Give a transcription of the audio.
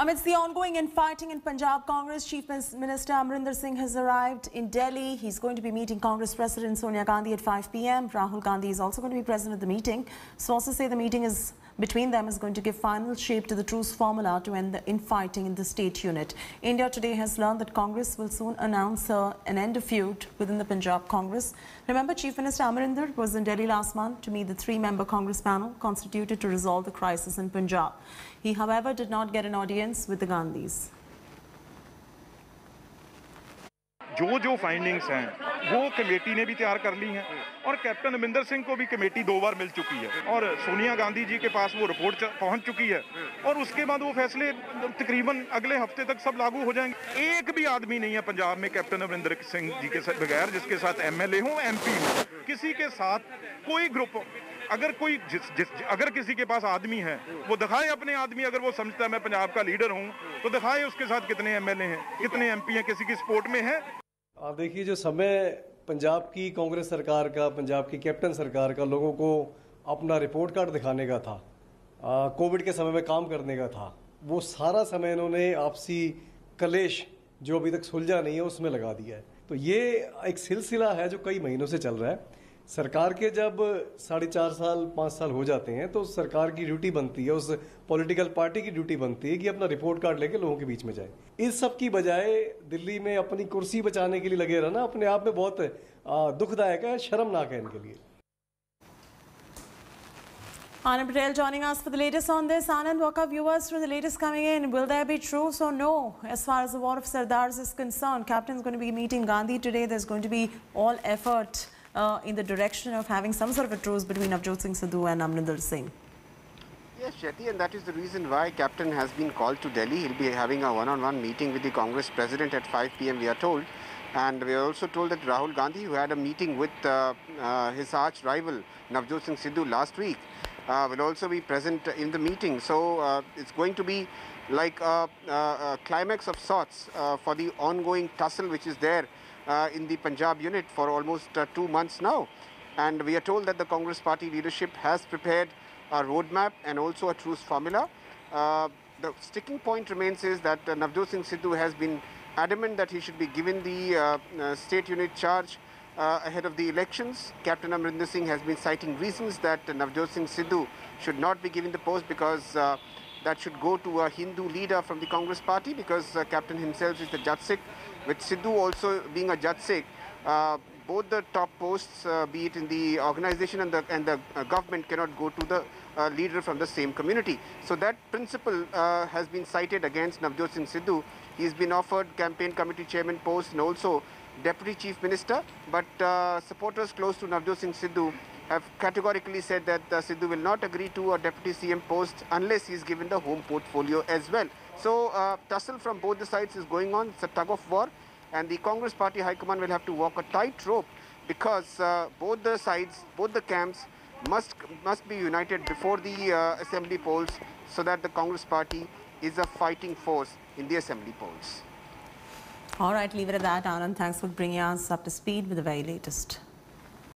Amidst the ongoing infighting in Punjab, Congress Chief Minister Amarinder Singh has arrived in Delhi. He's going to be meeting Congress President Sonia Gandhi at 5 p.m. Rahul Gandhi is also going to be present at the meeting. Sources say the meeting between them is going to give final shape to the truce formula to end the infighting in the state unit. India today has learned that Congress will soon announce an end of feud within the Punjab Congress. Remember, Chief Minister Amarinder was in Delhi last month to meet the three-member Congress panel constituted to resolve the crisis in Punjab. He, however, did not get an audience with the Gandhis. जो findings हैं वो committee ने भी तैयार कर ली हैं और captain Amarinder Singh को भी कमेटी 2 बार मिल चुकी है और सोनिया गांधी जी के पास वो रिपोर्ट पहुंच चुकी है और उसके बाद वो फैसले तकरीबन अगले हफ्ते तक सब लागू हो जाएंगे। एक भी आदमी नहीं है पंजाब में कैप्टन अमरिंदर सिंह जी के बगैर जिसके साथ एमएलए हो एमपी हो किसी के साथ कोई ग्रुप अगर किसी के पास आदमी है वो दिखाए अपने आदमी। अगर वो समझता है मैं पंजाब का लीडर हूं तो दिखाए उसके साथ कितने एमएलए हैं कितने एमपी हैं किसी की सपोर्ट में है। आप देखिए जो समय पंजाब की कांग्रेस सरकार का पंजाब की कैप्टन सरकार का लोगों को अपना रिपोर्ट कार्ड दिखाने का था, कोविड के समय में काम करने का था, वो सारा समय इन्होंने आपसी कलेश जो अभी तक सुलझा नहीं है उसमें लगा दिया है। तो ये एक सिलसिला है जो कई महीनों से चल रहा है। सरकार के जब 4.5 साल 5 साल हो जाते हैं तो सरकार की ड्यूटी बनती है, उस पॉलिटिकल पार्टी की ड्यूटी बनती है कि अपना रिपोर्ट कार्ड लेके लोगों के बीच में जाए। इस सब की बजाय दिल्ली में अपनी कुर्सी बचाने के लिए लगे रहना अपने आप में बहुत दुखदायक है, शर्मनाक है इनके लिए। Anand Patel joining us for the latest on this. Anand, what are viewers for the latest coming in? Will there be truce or no? As far as the war of Sardars is concerned, Captain is going to be meeting Gandhi today. There's going to be all effort in the direction of having some sort of a truce between Navjot Singh Sidhu and Amarinder Singh. Yes, Shetty, and that is the reason why Captain has been called to Delhi. He'll be having a one-on-one meeting with the Congress President at 5 p.m. we are told. And we are also told that Rahul Gandhi, who had a meeting with his arch rival Navjot Singh Sidhu last week, will also be present in the meeting. So it's going to be like a climax of sorts for the ongoing tussle which is there in the Punjab unit for almost 2 months now. And we are told that the Congress party leadership has prepared a roadmap and also a truce formula. The sticking point remains is that Navjot Singh Sidhu has been adamant that he should be given the state unit charge ahead of the elections. Captain Amarinder Singh has been citing reasons that Navjot Singh Sidhu should not be given the post because that should go to a Hindu leader from the Congress party because Captain himself is the Jat Sikh. With Sidhu also being a Jat Sikh, both the top posts, be it in the organization and the government, cannot go to the leader from the same community. So that principle has been cited against Navjot Singh Sidhu. He's been offered campaign committee chairman post and also deputy chief minister, but supporters close to Navjot Singh Sidhu have categorically said that Sidhu will not agree to a deputy CM post unless he is given the home portfolio as well. So tussle from both the sides is going on. It's a tug of war, and the Congress party high command will have to walk a tightrope because both the sides, both the camps must be united before the assembly polls so that the Congress party is a fighting force in the assembly polls. All right, leave it at that, Anand. Thanks for bringing us up to speed with the very latest.